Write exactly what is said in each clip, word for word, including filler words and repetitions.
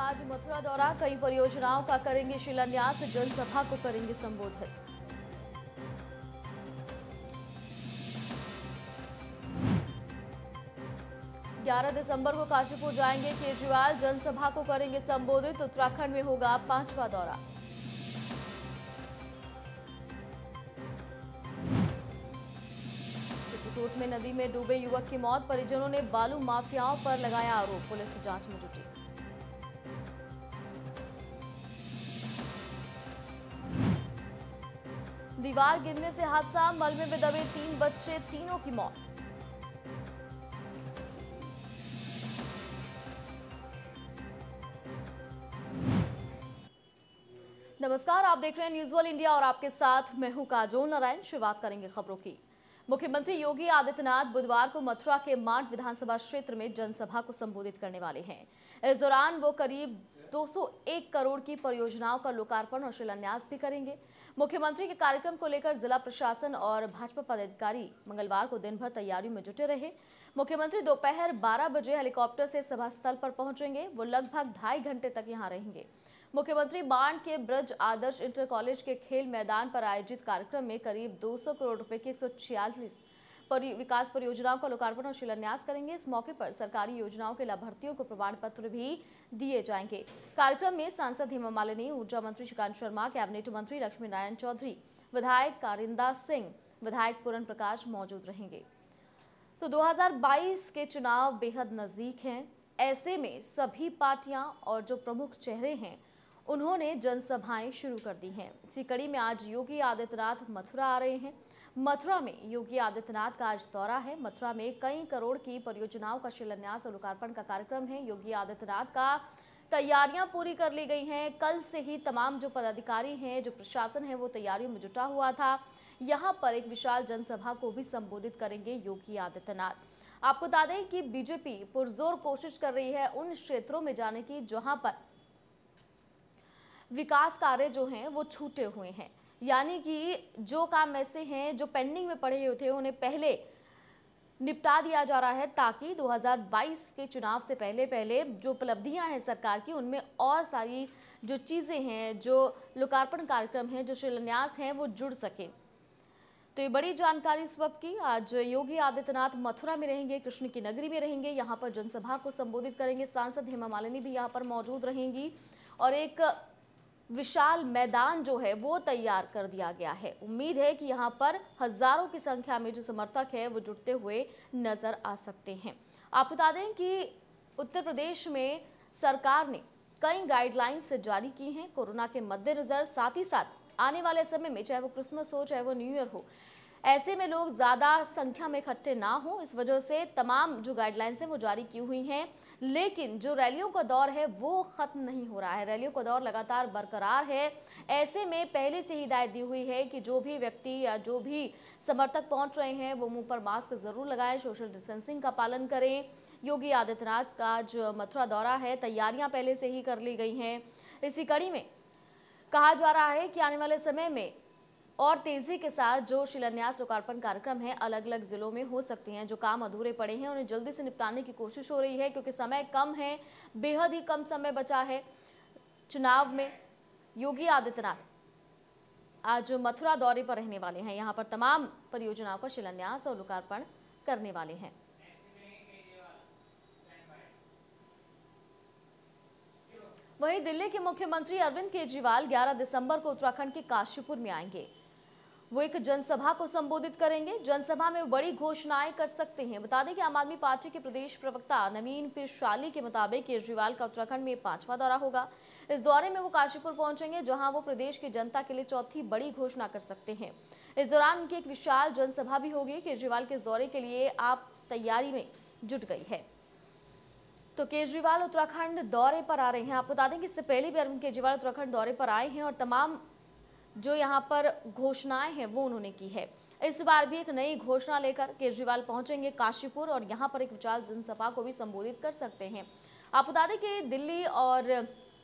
आज मथुरा दौरा, कई परियोजनाओं का करेंगे शिलान्यास, जनसभा को करेंगे संबोधित। ग्यारह दिसंबर को काशीपुर जाएंगे केजरीवाल, जनसभा को करेंगे संबोधित। उत्तराखंड में होगा पांचवा दौरा। चित्रकूट में नदी में डूबे युवक की मौत, परिजनों ने बालू माफियाओं पर लगाया आरोप, पुलिस जांच में जुटी। दीवार गिरने से हादसा, मलबे में दबे तीन बच्चे, तीनों की मौत। नमस्कार, आप देख रहे हैं न्यूज़ वर्ल्ड इंडिया और आपके साथ मैं हूं काजोल नारायण। शुरुआत करेंगे खबरों की। मुख्यमंत्री योगी आदित्यनाथ बुधवार को मथुरा के मांड विधानसभा क्षेत्र में जनसभा को संबोधित करने वाले हैं। इस दौरान वो करीब दो सौ एक करोड़ की परियोजनाओं का लोकार्पण और शिलान्यास भी करेंगे। मुख्यमंत्री के कार्यक्रम को लेकर जिला प्रशासन और भाजपा पदाधिकारी मंगलवार को दिन भर तैयारियों में जुटे रहे। मुख्यमंत्री दोपहर बारह बजे हेलीकॉप्टर से सभा स्थल पर पहुंचेंगे। वो लगभग ढाई घंटे तक यहां रहेंगे। मुख्यमंत्री बाण के ब्रज आदर्श इंटर कॉलेज के खेल मैदान पर आयोजित कार्यक्रम में करीब दो सौ करोड़ रुपए की एक सौ छियालीस परि विकास परियोजनाओं का लोकार्पण और शिलान्यास करेंगे। इस मौके पर सरकारी योजनाओं के लाभार्थियों को प्रमाण पत्र भी दिए जाएंगे। कार्यक्रम में सांसद हेमा मालिनी, ऊर्जा मंत्री श्रीकांत शर्मा, कैबिनेट मंत्री लक्ष्मी नारायण चौधरी, विधायक कारिंदा सिंह, विधायक पूरन प्रकाश मौजूद रहेंगे। तो दो हज़ार बाईस के चुनाव बेहद नजदीक हैं। ऐसे में सभी पार्टियां और जो प्रमुख चेहरे हैं उन्होंने जनसभाएं शुरू कर दी हैं। इसी कड़ी में आज योगी आदित्यनाथ मथुरा आ रहे हैं। मथुरा में योगी आदित्यनाथ का आज दौरा है। मथुरा में कई करोड़ की परियोजनाओं का शिलान्यास और लोकार्पण का कार्यक्रम है। योगी आदित्यनाथ का तैयारियां पूरी कर ली गई हैं। कल से ही तमाम जो पदाधिकारी हैं, जो प्रशासन है, वो तैयारियों में जुटा हुआ था। यहाँ पर एक विशाल जनसभा को भी संबोधित करेंगे योगी आदित्यनाथ। आपको बता दें कि बीजेपी पुरजोर कोशिश कर रही है उन क्षेत्रों में जाने की जहां पर विकास कार्य जो हैं वो छूटे हुए हैं, यानी कि जो काम ऐसे हैं जो पेंडिंग में पड़े हुए थे उन्हें पहले निपटा दिया जा रहा है, ताकि दो हज़ार बाईस के चुनाव से पहले पहले जो उपलब्धियां हैं सरकार की उनमें और सारी जो चीज़ें हैं, जो लोकार्पण कार्यक्रम हैं, जो शिलान्यास हैं वो जुड़ सके। तो ये बड़ी जानकारी इस वक्त की। आज योगी आदित्यनाथ मथुरा में रहेंगे, कृष्ण की नगरी में रहेंगे, यहाँ पर जनसभा को संबोधित करेंगे। सांसद हेमा मालिनी भी यहाँ पर मौजूद रहेंगी और एक विशाल मैदान जो है वो तैयार कर दिया गया है। उम्मीद है कि यहाँ पर हजारों की संख्या में जो समर्थक है वो जुटते हुए नजर आ सकते हैं। आप बता दें कि उत्तर प्रदेश में सरकार ने कई गाइडलाइंस जारी की हैं कोरोना के मद्देनजर। साथ ही साथ आने वाले समय में चाहे वो क्रिसमस हो, चाहे वो न्यू ईयर हो, ऐसे में लोग ज़्यादा संख्या में इकट्ठे ना हो, इस वजह से तमाम जो गाइडलाइंस हैं वो जारी की हुई हैं। लेकिन जो रैलियों का दौर है वो ख़त्म नहीं हो रहा है। रैलियों का दौर लगातार बरकरार है। ऐसे में पहले से हिदायत दी हुई है कि जो भी व्यक्ति या जो भी समर्थक पहुंच रहे हैं वो मुंह पर मास्क ज़रूर लगाएं, सोशल डिस्टेंसिंग का पालन करें। योगी आदित्यनाथ का जो मथुरा दौरा है, तैयारियाँ पहले से ही कर ली गई हैं। इसी कड़ी में कहा जा रहा है कि आने वाले समय में और तेजी के साथ जो शिलान्यास लोकार्पण कार्यक्रम है अलग अलग जिलों में हो सकते हैं। जो काम अधूरे पड़े हैं उन्हें जल्दी से निपटाने की कोशिश हो रही है, क्योंकि समय कम है, बेहद ही कम समय बचा है चुनाव में। योगी आदित्यनाथ आज मथुरा दौरे पर रहने वाले हैं। यहाँ पर तमाम परियोजनाओं का शिलान्यास और लोकार्पण करने वाले हैं। वहीं दिल्ली के मुख्यमंत्री अरविंद केजरीवाल ग्यारह दिसंबर को उत्तराखंड के काशीपुर में आएंगे। वो एक जनसभा को संबोधित करेंगे। जनसभा में बड़ी घोषणाएं कर सकते हैं। बता दें कि आम आदमी पार्टी के प्रदेश प्रवक्ता नवीन पिरशाली के मुताबिक केजरीवाल का उत्तराखंड में पांचवा दौरा होगा। इस दौरे में वो काशीपुर पहुंचेंगे, जहां वो प्रदेश की जनता के लिए चौथी बड़ी घोषणा कर सकते हैं। इस दौरान उनकी एक विशाल जनसभा भी होगी। केजरीवाल के इस दौरे के लिए आप तैयारी में जुट गई है। तो केजरीवाल उत्तराखंड दौरे पर आ रहे हैं। आपको बता दें कि इससे पहले भी अरविंद केजरीवाल उत्तराखंड दौरे पर आए हैं और तमाम जो यहाँ पर घोषणाएं हैं वो उन्होंने की है। इस बार भी एक नई घोषणा लेकर केजरीवाल पहुंचेंगे काशीपुर और यहाँ पर एक विशाल जनसभा को भी संबोधित कर सकते हैं। आप बता दें कि दिल्ली और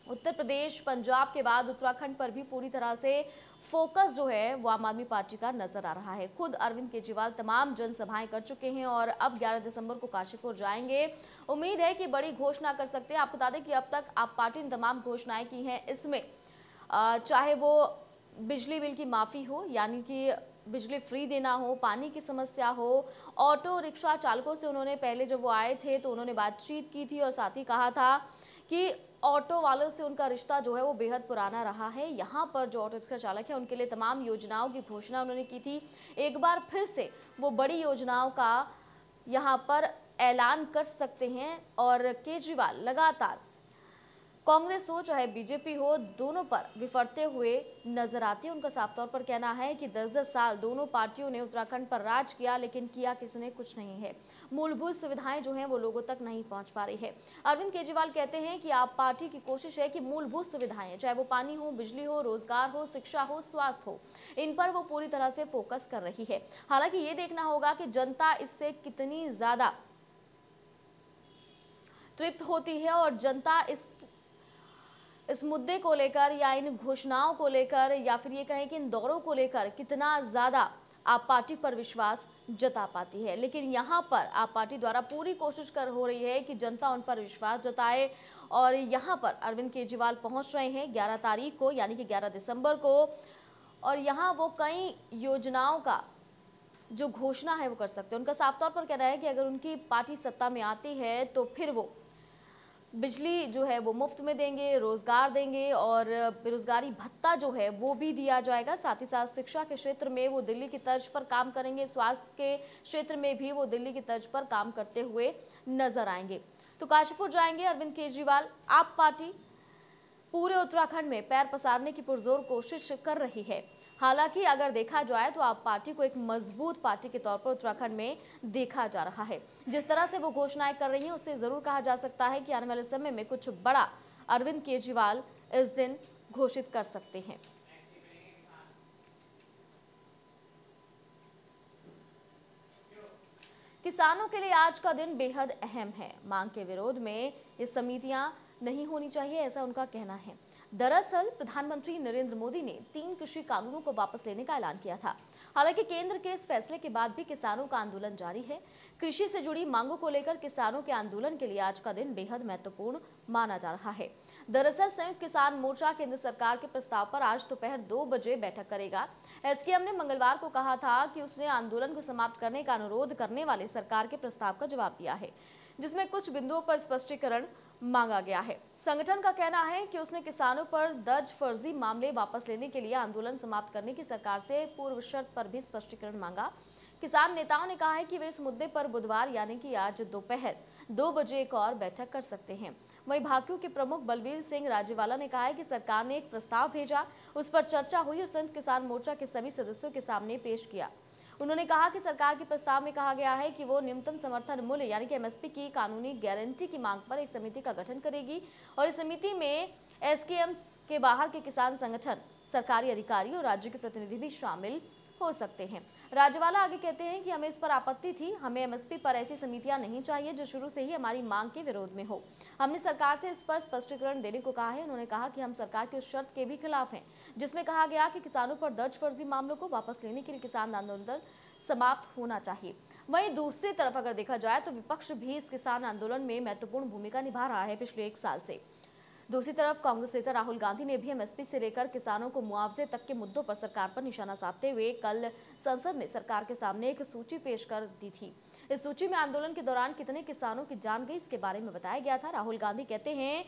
उत्तर प्रदेश, पंजाब के बाद उत्तराखंड पर भी पूरी तरह से फोकस जो है वो आम आदमी पार्टी का नजर आ रहा है। खुद अरविंद केजरीवाल तमाम जनसभाएं कर चुके हैं और अब ग्यारह दिसंबर को काशीपुर जाएंगे। उम्मीद है कि बड़ी घोषणा कर सकते हैं। आपको बता दें कि अब तक आप पार्टी ने तमाम घोषणाएं की हैं। इसमें चाहे वो बिजली बिल की माफ़ी हो, यानी कि बिजली फ्री देना हो, पानी की समस्या हो, ऑटो रिक्शा चालकों से उन्होंने पहले जब वो आए थे तो उन्होंने बातचीत की थी और साथ ही कहा था कि ऑटो वालों से उनका रिश्ता जो है वो बेहद पुराना रहा है। यहाँ पर जो ऑटो रिक्शा चालक है उनके लिए तमाम योजनाओं की घोषणा उन्होंने की थी। एक बार फिर से वो बड़ी योजनाओं का यहाँ पर ऐलान कर सकते हैं और केजरीवाल लगातार कांग्रेस हो चाहे बीजेपी हो, दोनों पर विफरते हुए नजर आती है। उनका साफ तौर पर कहना है कि दस दस साल दोनों पार्टियों ने उत्तराखंड पर राज किया, लेकिन किया किसने? कुछ नहीं है। मूलभूत सुविधाएं जो हैं वो लोगों तक नहीं पहुंच पा रही है। अरविंद केजरीवाल कहते हैं कि आप पार्टी की कोशिश है कि मूलभूत सुविधाएं, चाहे वो पानी हो, बिजली हो, रोजगार हो, शिक्षा हो, स्वास्थ्य हो, इन पर वो पूरी तरह से फोकस कर रही है। हालांकि ये देखना होगा कि जनता इससे कितनी ज्यादा तृप्त होती है और जनता इस इस मुद्दे को लेकर या इन घोषणाओं को लेकर या फिर ये कहें कि इन दौरों को लेकर कितना ज़्यादा आप पार्टी पर विश्वास जता पाती है। लेकिन यहाँ पर आप पार्टी द्वारा पूरी कोशिश कर हो रही है कि जनता उन पर विश्वास जताए और यहाँ पर अरविंद केजरीवाल पहुँच रहे हैं ग्यारह तारीख को, यानी कि ग्यारह दिसंबर को, और यहाँ वो कई योजनाओं का जो घोषणा है वो कर सकते हैं। उनका साफ तौर पर कहना है कि अगर उनकी पार्टी सत्ता में आती है तो फिर वो बिजली जो है वो मुफ्त में देंगे, रोजगार देंगे और बेरोजगारी भत्ता जो है वो भी दिया जाएगा। साथ ही साथ शिक्षा के क्षेत्र में वो दिल्ली की तर्ज पर काम करेंगे, स्वास्थ्य के क्षेत्र में भी वो दिल्ली की तर्ज पर काम करते हुए नजर आएंगे। तो काशीपुर जाएंगे अरविंद केजरीवाल। आप पार्टी पूरे उत्तराखंड में पैर पसारने की पुरजोर कोशिश कर रही है। हालांकि अगर देखा जाए तो आप पार्टी को एक मजबूत पार्टी के तौर पर उत्तराखंड में देखा जा रहा है। जिस तरह से वो घोषणाएं कर रही हैं उससे जरूर कहा जा सकता है कि आने वाले समय में कुछ बड़ा अरविंद केजरीवाल इस दिन घोषित कर सकते हैं। किसानों के लिए आज का दिन बेहद अहम है। मांग के विरोध में ये समितियां नहीं होनी चाहिए, ऐसा उनका कहना है। दरअसल प्रधानमंत्री नरेंद्र मोदी ने तीन कृषि कानूनों को वापस लेने का ऐलान किया था। हालांकि केंद्र के इस फैसले के बाद भी किसानों का आंदोलन जारी है। कृषि से जुड़ी मांगों को लेकर किसानों के आंदोलन के लिए आज का दिन बेहद महत्वपूर्ण माना जा रहा है। दरअसल संयुक्त किसान मोर्चा केंद्र सरकार के प्रस्ताव पर आज दोपहर दो बजे बैठक करेगा। एसकेएम ने मंगलवार को कहा था कि उसने आंदोलन को समाप्त करने का अनुरोध करने वाले सरकार के प्रस्ताव का जवाब दिया है, जिसमें कुछ बिंदुओं पर स्पष्टीकरण मांगा गया है। संगठन का कहना है कि उसने किसानों पर दर्ज फर्जी मामले वापस लेने के लिए आंदोलन समाप्त करने की सरकार से पूर्व शर्त पर भी स्पष्टीकरण मांगा। किसान नेताओं ने कहा है कि वे इस मुद्दे पर बुधवार यानी कि आज दोपहर दो बजे एक और बैठक कर सकते हैं। वहीं भाकियू के प्रमुख बलवीर सिंह राजेवाला ने कहा है कि सरकार ने एक प्रस्ताव भेजा, उस पर चर्चा हुई और संयुक्त किसान मोर्चा के सभी सदस्यों के सामने पेश किया। उन्होंने कहा कि सरकार के प्रस्ताव में कहा गया है कि वो न्यूनतम समर्थन मूल्य यानी कि एमएसपी की कानूनी गारंटी की मांग पर एक समिति का गठन करेगी और इस समिति में एसकेएम के बाहर के किसान संगठन, सरकारी अधिकारी और राज्य के प्रतिनिधि भी शामिल हो सकते हैं। राजेवाला आगे कहते हैं कि हमें इस पर आपत्ति थी, हमें एमएसपी पर ऐसी समितियां नहीं चाहिए जो शुरू से ही हमारी मांग के विरोध में हो। हमने सरकार से इस पर स्पष्टीकरण देने को कहा है। उन्होंने कहा कि हम सरकार की उस शर्त के भी खिलाफ हैं जिसमें कहा गया कि किसानों पर दर्ज फर्जी मामलों को वापस लेने के लिए किसान आंदोलन समाप्त होना चाहिए। वहीं दूसरी तरफ अगर देखा जाए तो विपक्ष भी इस किसान आंदोलन में महत्वपूर्ण भूमिका निभा रहा है पिछले एक साल से। दूसरी तरफ कांग्रेस नेता राहुल गांधी ने भी एमएसपी से लेकर किसानों को मुआवजे तक के मुद्दों पर सरकार पर निशाना साधते हुए कल संसद में सरकार के सामने एक सूची पेश कर दी थी। इस सूची में आंदोलन के दौरान कितने किसानों की जान गई इसके बारे में बताया गया था। राहुल गांधी कहते हैं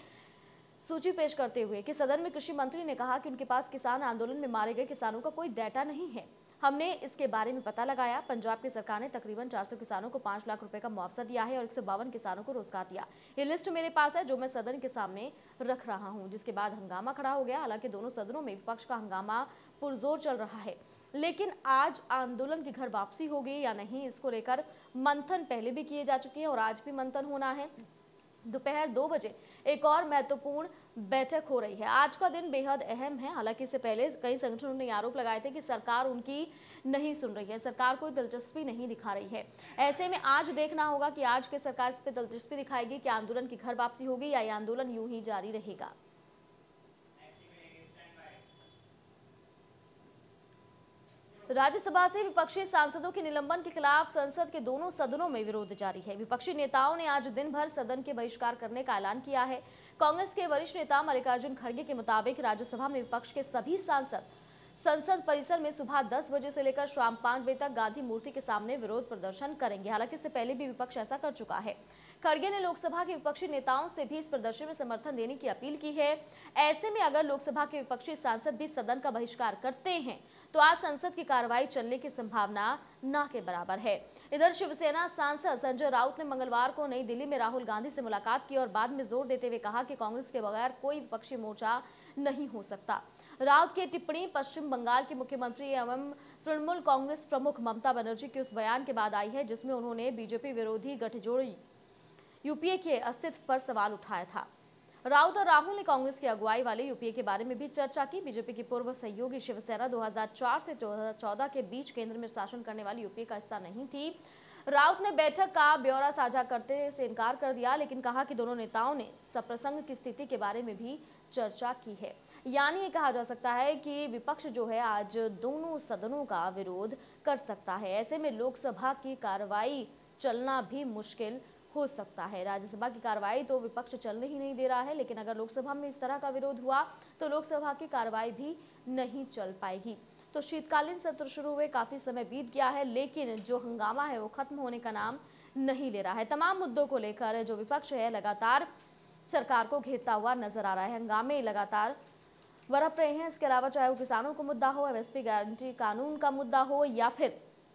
सूची पेश करते हुए कि सदन में कृषि मंत्री ने कहा कि उनके पास किसान आंदोलन में मारे गए किसानों का कोई डाटा नहीं है। हमने इसके बारे में पता लगाया। पंजाब की सरकार ने तकरीबन चार सौ किसानों को पाँच लाख रुपए का मुआवजा दिया है और एक सौ बावन किसानों को रोजगार दिया। ये लिस्ट मेरे पास है जो मैं सदन के सामने रख रहा हूं। जिसके बाद हंगामा खड़ा हो गया। हालांकि दोनों सदनों में विपक्ष का हंगामा पुरजोर चल रहा है, लेकिन आज आंदोलन की घर वापसी होगी या नहीं इसको लेकर मंथन पहले भी किए जा चुके हैं और आज भी मंथन होना है। दोपहर दो बजे एक और महत्वपूर्ण बैठक हो रही है। आज का दिन बेहद अहम है। हालांकि इससे पहले कई संगठनों ने आरोप लगाए थे कि सरकार उनकी नहीं सुन रही है, सरकार कोई दिलचस्पी नहीं दिखा रही है। ऐसे में आज देखना होगा कि आज के सरकार इस पर दिलचस्पी दिखाएगी कि आंदोलन की घर वापसी होगी या ये आंदोलन यूं ही जारी रहेगा। राज्यसभा से विपक्षी सांसदों के निलंबन के खिलाफ संसद के दोनों सदनों में विरोध जारी है। विपक्षी नेताओं ने आज दिन भर सदन के बहिष्कार करने का ऐलान किया है। कांग्रेस के वरिष्ठ नेता मल्लिकार्जुन खड़गे के मुताबिक राज्यसभा में विपक्ष के सभी सांसद संसद परिसर में सुबह दस बजे से लेकर शाम पांच बजे तक गांधी मूर्ति के सामने विरोध प्रदर्शन करेंगे। हालांकि इससे पहले भी विपक्ष ऐसा कर चुका है। खड़गे ने लोकसभा के विपक्षी नेताओं से भी इस प्रदर्शन में समर्थन देने की अपील की है। ऐसे में अगर लोकसभा के विपक्षी सांसद भी सदन का बहिष्कार करते हैं तो आज संसद की कार्रवाई चलने की संभावना न के बराबर है। इधर शिवसेना सांसद संजय राउत ने मंगलवार को नई दिल्ली में राहुल गांधी से मुलाकात की और बाद में जोर देते हुए कहा कि कांग्रेस के बगैर कोई विपक्षी मोर्चा नहीं हो सकता। राउत की टिप्पणी पश्चिम बंगाल के मुख्यमंत्री एवं तृणमूल कांग्रेस प्रमुख ममता बनर्जी के उस बयान के बाद आई है जिसमें उन्होंने बीजेपी विरोधी गठजोड़ यूपीए के अस्तित्व पर सवाल उठाया था। राउत और राहुल ने कांग्रेस की अगुवाई वाले यूपीए के बारे में भी चर्चा की। बीजेपी की पूर्व सहयोगी शिवसेना दो हज़ार चार से दो हज़ार चौदह के बीच केंद्र में शासन करने वाली यूपीए का हिस्सा नहीं थी। राउत ने बैठक का ब्यौरा साझा करते से इनकार कर दिया, लेकिन कहा कि दोनों नेताओं ने सप्रसंग की स्थिति के बारे में भी चर्चा की है। यानी ये कहा जा सकता है कि विपक्ष जो है आज दोनों सदनों का विरोध कर सकता है। ऐसे में लोकसभा की कार्रवाई चलना भी मुश्किल हो सकता है। राज्यसभा की कार्रवाई तो विपक्ष चलने ही नहीं दे रहा है, लेकिन अगर लोकसभा में इस तरह का विरोध हुआ तो लोकसभा की कार्रवाई भी नहीं चल पाएगी। तो शीतकालीन सत्र शुरू हुए काफी समय बीत गया है, लेकिन जो हंगामा है वो खत्म होने का नाम नहीं ले रहा है। तमाम मुद्दों को लेकर जो विपक्ष है लगातार सरकार को घेरता हुआ नजर आ रहा है। हंगामे लगातार बरप रहे हैं। इसके अलावा चाहे वो किसानों का मुद्दा हो, एमएसपी गारंटी कानून का मुद्दा हो, या फिर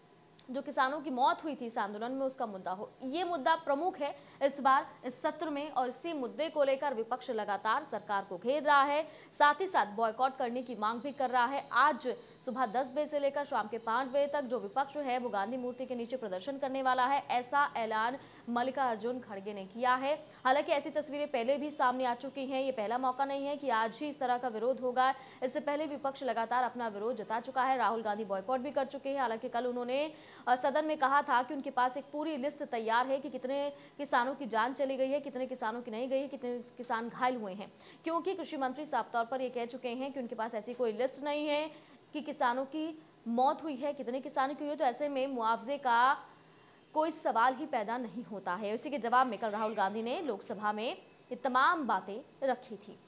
जो किसानों की मौत हुई थी इस आंदोलन में उसका मुद्दा हो, ये मुद्दा प्रमुख है इस बार इस सत्र में। और इसी मुद्दे को लेकर विपक्ष लगातार सरकार को घेर रहा है, साथ ही साथ बॉयकॉट करने की मांग भी कर रहा है। आज सुबह दस बजे से लेकर शाम के पाँच बजे तक जो विपक्ष है वो गांधी मूर्ति के नीचे प्रदर्शन करने वाला है, ऐसा ऐलान मल्लिकार्जुन खड़गे ने किया है। हालांकि ऐसी तस्वीरें पहले भी सामने आ चुकी हैं, ये पहला मौका नहीं है कि आज ही इस तरह का विरोध होगा। इससे पहले विपक्ष लगातार अपना विरोध जता चुका है। राहुल गांधी बॉयकॉट भी कर चुके हैं। हालांकि कल उन्होंने सदन में कहा था कि उनके पास एक पूरी लिस्ट तैयार है कि कितने किसानों की जान चली गई है, कितने किसानों की नहीं गई है, कितने किसान घायल हुए हैं, क्योंकि कृषि मंत्री साफ तौर पर ये कह चुके हैं कि उनके पास ऐसी कोई लिस्ट नहीं है कि किसानों की मौत हुई है, कितने किसानों की हुई है। तो ऐसे में मुआवजे का कोई सवाल ही पैदा नहीं होता है। इसी के जवाब में कल राहुल गांधी ने लोकसभा में ये तमाम बातें रखी थी।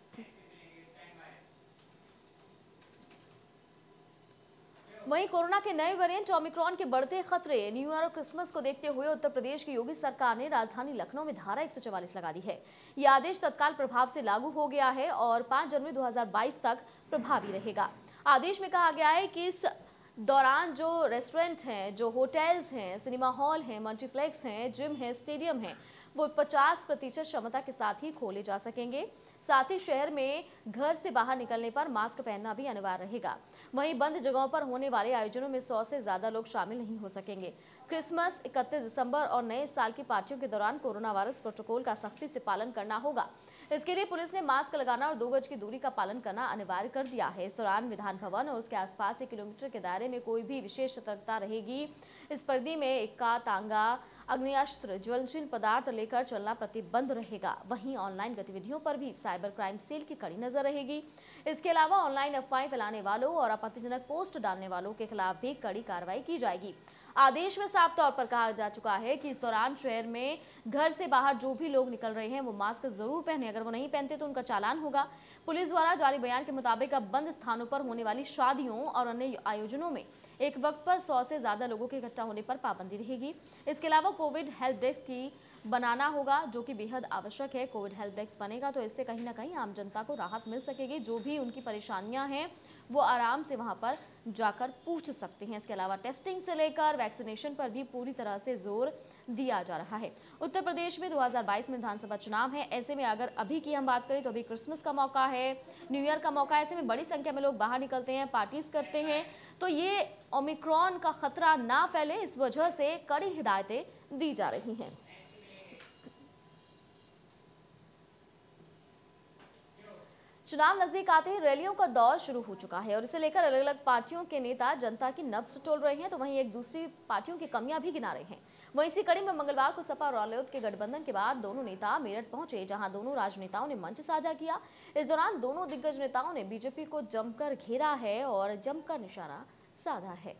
वहीं कोरोना के नए वेरिएंट ओमिक्रॉन के बढ़ते खतरे, न्यू ईयर और क्रिसमस को देखते हुए उत्तर प्रदेश की योगी सरकार ने राजधानी लखनऊ में धारा एक सौ चवालीस लगा दी है। यह आदेश तत्काल प्रभाव से लागू हो गया है और पाँच जनवरी दो हज़ार बाईस तक प्रभावी रहेगा। आदेश में कहा गया है कि इस दौरान जो रेस्टोरेंट हैं, जो होटल्स हैं, सिनेमा हॉल हैं, मल्टीप्लेक्स हैं, जिम है, स्टेडियम है, वो पचास प्रतिशत क्षमता के साथ ही खोले जा सकेंगे। साथ ही शहर में घर से बाहर निकलने पर मास्क पहनना भी अनिवार्य रहेगा। वहीं बंद जगहों पर होने वाले आयोजनों में सौ से ज्यादा लोग शामिल नहीं हो सकेंगे। क्रिसमस, इकतीस दिसंबर और नए साल की पार्टियों के दौरान कोरोना वायरस प्रोटोकॉल का सख्ती से पालन करना होगा। इसके लिए पुलिस ने मास्क लगाना और दो गज की दूरी का पालन करना अनिवार्य कर दिया है। इस दौरान विधान भवन और उसके आसपास एक किलोमीटर के दायरे में कोई भी विशेष सतर्कता रहेगी। इस परिधि में इक्का, तांगा, अग्निअस्त्र, ज्वलनशील पदार्थ लेकर चलना प्रतिबंध रहेगा। वहीं ऑनलाइन गतिविधियों पर भी साइबर क्राइम सेल की कड़ी नजर रहेगी। इसके अलावा ऑनलाइन अफवाहें फैलाने वालों और आपत्तिजनक पोस्ट डालने वालों के खिलाफ भी कड़ी कार्रवाई की जाएगी। आदेश में साफ तौर पर कहा जा चुका है कि इस दौरान शहर में घर से बाहर जो भी लोग निकल रहे हैं वो मास्क जरूर पहने। अगर वो नहीं पहनते तो उनका चालान होगा। पुलिस द्वारा जारी बयान के मुताबिक अब बंद स्थानों पर होने वाली शादियों और अन्य आयोजनों में एक वक्त पर सौ से ज्यादा लोगों के इकट्ठा होने पर पाबंदी रहेगी। इसके अलावा कोविड हेल्प डेस्क की बनाना होगा, जो कि बेहद आवश्यक है। कोविड हेल्प डेस्क बनेगा तो इससे कहीं ना कहीं आम जनता को राहत मिल सकेगी। जो भी उनकी परेशानियां हैं वो आराम से वहां पर जाकर पूछ सकते हैं। इसके अलावा टेस्टिंग से लेकर वैक्सीनेशन पर भी पूरी तरह से जोर दिया जा रहा है। उत्तर प्रदेश में दो हज़ार बाईस में विधानसभा चुनाव है। ऐसे में अगर अभी की हम बात करें तो अभी क्रिसमस का मौका है, न्यू ईयर का मौका है। ऐसे में बड़ी संख्या में लोग बाहर निकलते हैं, पार्टीज करते हैं, तो ये ओमिक्रॉन का खतरा ना फैले, इस वजह से कड़ी हिदायतें दी जा रही हैं। चुनाव नजदीक आते ही रैलियों का दौर शुरू हो चुका है और इसे लेकर अलग अलग पार्टियों के नेता जनता की नब्ज टोल रहे हैं, तो वहीं एक दूसरी पार्टियों की कमियां भी गिना रहे हैं। वहीं इसी कड़ी में मंगलवार को सपा और रालोद के गठबंधन के बाद दोनों नेता मेरठ पहुंचे, जहां दोनों राजनेताओं ने मंच साझा किया। इस दौरान दोनों दिग्गज नेताओं ने बीजेपी को जमकर घेरा है और जमकर निशाना साधा है।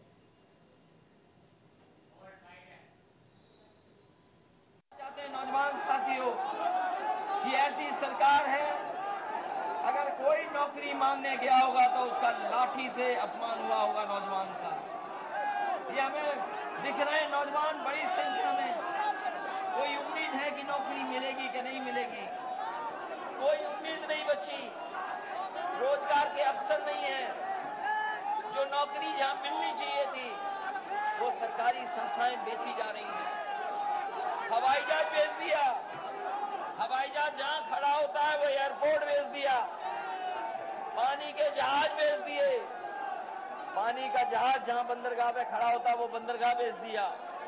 नौजवान साथियों की ऐसी सरकार है, अगर कोई नौकरी मांगने गया होगा तो उसका लाठी से अपमान हुआ होगा नौजवान का। ये हमें दिख रहे नौजवान बड़ी संख्या में, कोई उम्मीद है कि नौकरी मिलेगी कि नहीं मिलेगी, कोई उम्मीद नहीं बची, रोजगार के अवसर नहीं है। जो नौकरी जहां मिलनी चाहिए थी वो सरकारी संस्थाएं बेची जा रही हैं। हवाई जहाज बेच दिया, हवाई जहाज जहां खड़ा होता है वो एयरपोर्ट बेच दिया, पानी के जहाज बेच दिए, पानी का जहाज जहां बंदरगाह पे खड़ा होता है वो बंदरगाह बेच दिया,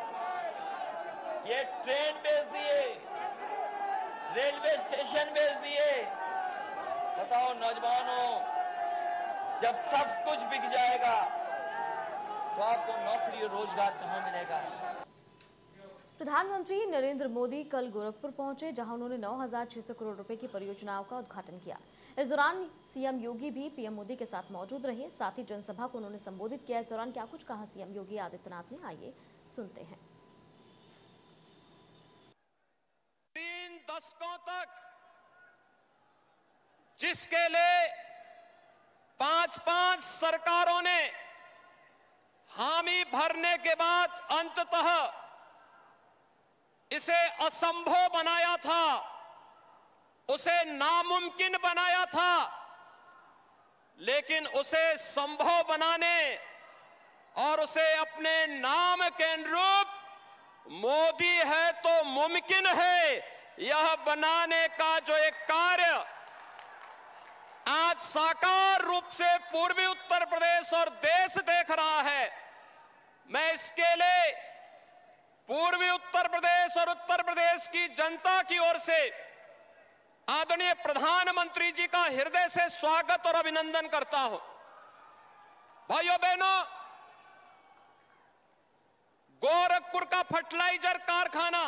ये ट्रेन बेच दिए, रेलवे स्टेशन बेच दिए। बताओ नौजवानों, जब सब कुछ बिक जाएगा तो आपको नौकरी और रोजगार कहां मिलेगा? प्रधानमंत्री नरेंद्र मोदी कल गोरखपुर पहुंचे, जहां उन्होंने नौ हज़ार छह सौ करोड़ रुपए की परियोजनाओं का उद्घाटन किया। इस दौरान सीएम योगी भी पीएम मोदी के साथ मौजूद रहे। साथ ही जनसभा को उन्होंने संबोधित किया। इस दौरान क्या कुछ कहा सीएम योगी आदित्यनाथ ने, आइए सुनते हैं। तीन दशकों तक जिसके लिए पांच पांच सरकारों ने हामी भरने के बाद अंततः इसे असंभव बनाया था, उसे नामुमकिन बनाया था, लेकिन उसे संभव बनाने और उसे अपने नाम के अनुरूप मोदी है तो मुमकिन है यह बनाने का जो एक कार्य आज साकार रूप से पूर्वी उत्तर प्रदेश और देश देख रहा है, मैं इसके लिए पूर्वी उत्तर प्रदेश और उत्तर प्रदेश की जनता की ओर से आदरणीय प्रधानमंत्री जी का हृदय से स्वागत और अभिनंदन करता हूं। भाइयों बहनों, गोरखपुर का फर्टिलाइजर कारखाना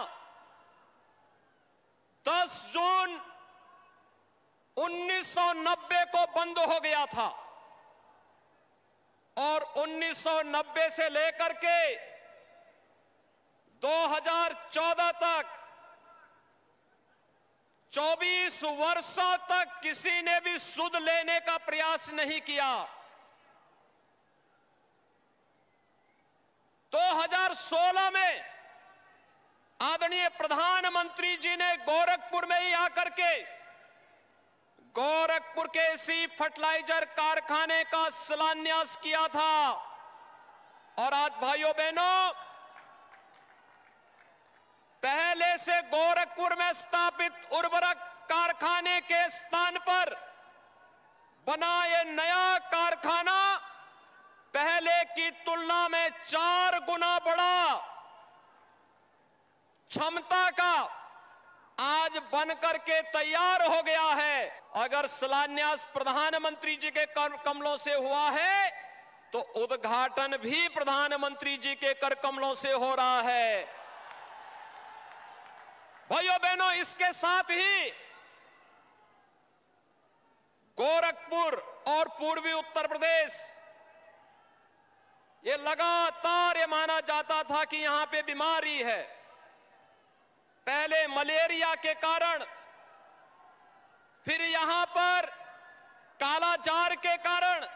दस जून उन्नीस सौ नब्बे को बंद हो गया था और उन्नीस सौ नब्बे से लेकर के दो हज़ार चौदह तक चौबीस वर्षों तक किसी ने भी सुध लेने का प्रयास नहीं किया। दो हज़ार सोलह में आदरणीय प्रधानमंत्री जी ने गोरखपुर में ही आकर के गोरखपुर के इसी फर्टिलाइजर कारखाने का शिलान्यास किया था और आज भाइयों बहनों, पहले से गोरखपुर में स्थापित उर्वरक कारखाने के स्थान पर बना ये नया कारखाना पहले की तुलना में चार गुना बढ़ा क्षमता का आज बनकर के तैयार हो गया है। अगर शिलान्यास प्रधानमंत्री जी के कर कमलों से हुआ है तो उद्घाटन भी प्रधानमंत्री जी के कर कमलों से हो रहा है। भाइयों बहनों, इसके साथ ही गोरखपुर और पूर्वी उत्तर प्रदेश, ये लगातार ये माना जाता था कि यहां पे बीमारी है। पहले मलेरिया के कारण, फिर यहां पर कालाजार के कारण,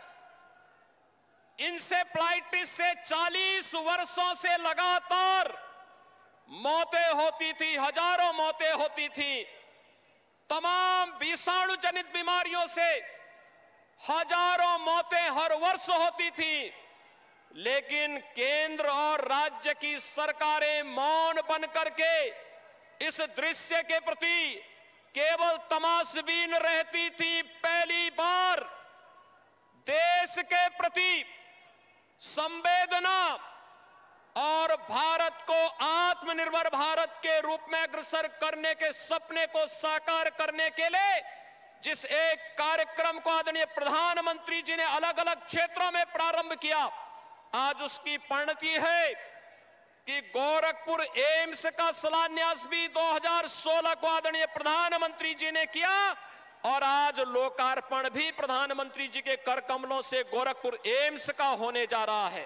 इंसेफ्लाइटिस से चालीस वर्षों से लगातार मौतें होती थी, हजारों मौतें होती थी। तमाम विषाणु जनित बीमारियों से हजारों मौतें हर वर्ष होती थी, लेकिन केंद्र और राज्य की सरकारें मौन बन करके इस दृश्य के प्रति केवल तमाशबीन रहती थी। पहली बार देश के प्रति संवेदना और भारत को आत्मनिर्भर भारत के रूप में अग्रसर करने के सपने को साकार करने के लिए जिस एक कार्यक्रम को आदरणीय प्रधानमंत्री जी ने अलग अलग क्षेत्रों में प्रारंभ किया, आज उसकी परिणति है कि गोरखपुर एम्स का शिलान्यास भी दो हज़ार सोलह को आदरणीय प्रधानमंत्री जी ने किया और आज लोकार्पण भी प्रधानमंत्री जी के कर कमलों से गोरखपुर एम्स का होने जा रहा है।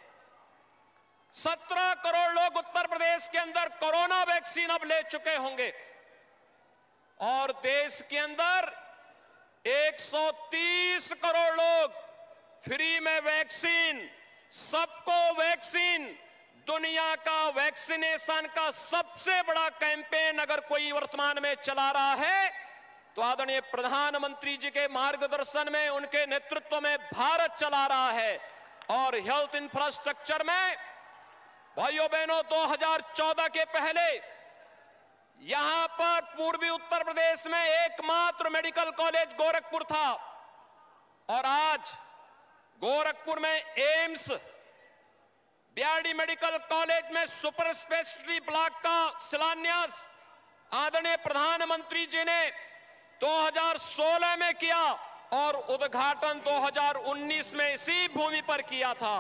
सत्रह करोड़ लोग उत्तर प्रदेश के अंदर कोरोना वैक्सीन अब ले चुके होंगे और देश के अंदर एक सौ तीस करोड़ लोग फ्री में वैक्सीन, सबको वैक्सीन, दुनिया का वैक्सीनेशन का सबसे बड़ा कैंपेन अगर कोई वर्तमान में चला रहा है तो आदरणीय प्रधानमंत्री जी के मार्गदर्शन में, उनके नेतृत्व में भारत चला रहा है। और हेल्थ इंफ्रास्ट्रक्चर में भाइयों बहनों, दो हज़ार चौदह के पहले यहां पर पूर्वी उत्तर प्रदेश में एकमात्र मेडिकल कॉलेज गोरखपुर था और आज गोरखपुर में एम्स, बीआरडी मेडिकल कॉलेज में सुपर स्पेशलिटी ब्लॉक का शिलान्यास आदरणीय प्रधानमंत्री जी ने दो हज़ार सोलह में किया और उद्घाटन दो हज़ार उन्नीस में इसी भूमि पर किया था।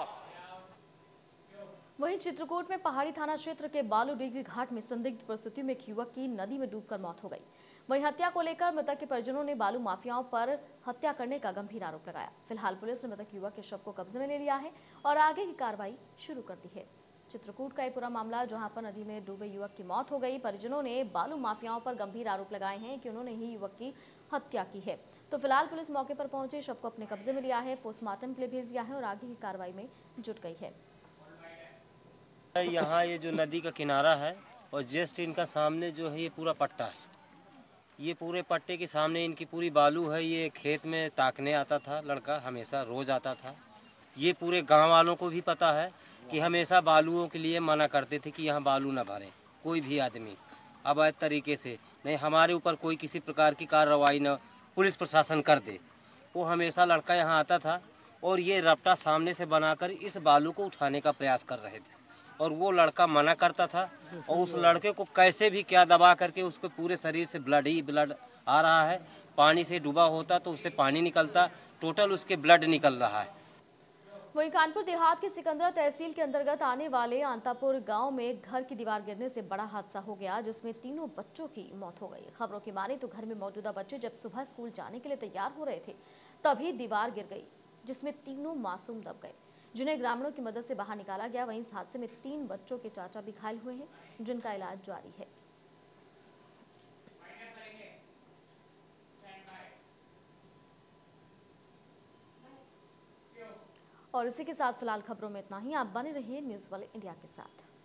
वहीं चित्रकूट में पहाड़ी थाना क्षेत्र के बालू डिग्री घाट में संदिग्ध परिस्थितियों में एक युवक की नदी में डूबकर मौत हो गई। वहीं हत्या को लेकर मृतक के परिजनों ने बालू माफियाओं पर हत्या करने का गंभीर आरोप लगाया। फिलहाल पुलिस ने मृतक युवक के शव को कब्जे में ले लिया है और आगे की कार्रवाई शुरू कर दी है। चित्रकूट का ये पूरा मामला, जहां पर नदी में डूबे युवक की मौत हो गई, परिजनों ने बालू माफियाओं पर गंभीर आरोप लगाए हैं कि उन्होंने ही युवक की हत्या की है। तो फिलहाल पुलिस मौके पर पहुंची, शव को अपने कब्जे में लिया है, पोस्टमार्टम के लिए भेज दिया है और आगे की कार्रवाई में जुट गई है। यहाँ ये जो नदी का किनारा है और जस्ट इनका सामने जो है ये पूरा पट्टा है। ये पूरे पट्टे के सामने इनकी पूरी बालू है। ये खेत में ताकने आता था लड़का, हमेशा रोज आता था। ये पूरे गांव वालों को भी पता है कि हमेशा बालुओं के लिए मना करते थे कि यहाँ बालू ना भरें कोई भी आदमी अवैध तरीके से, नहीं हमारे ऊपर कोई किसी प्रकार की कार्रवाई न पुलिस प्रशासन कर दे। वो हमेशा लड़का यहाँ आता था और ये रपटा सामने से बनाकर इस बालू को उठाने का प्रयास कर रहे थे और वो लड़का मना करता था और उस लड़के को कैसे भी क्या दबा करके उसके पूरे शरीर से ब्लड ही ब्लड आ रहा है। पानी से डूबा होता तो उससे पानी निकलता, टोटल उसके ब्लड निकल रहा है। वहीं कानपुर देहात के सिकंदरा तहसील के अंतर्गत आने वाले आंतापुर गांव में घर की दीवार गिरने से बड़ा हादसा हो गया, जिसमें तीनों बच्चों की मौत हो गई। खबरों की माने तो घर में मौजूदा बच्चे जब सुबह स्कूल जाने के लिए तैयार हो रहे थे तभी दीवार गिर गई, जिसमें तीनों मासूम दब गए, जिन्हें ग्रामीणों की मदद से बाहर निकाला गया। वहीं इस हादसे में तीन बच्चों के चाचा भी घायल हुए हैं, जिनका इलाज जारी है। और इसी के साथ फिलहाल खबरों में इतना ही। आप बने रहिए न्यूज़ वाले इंडिया के साथ।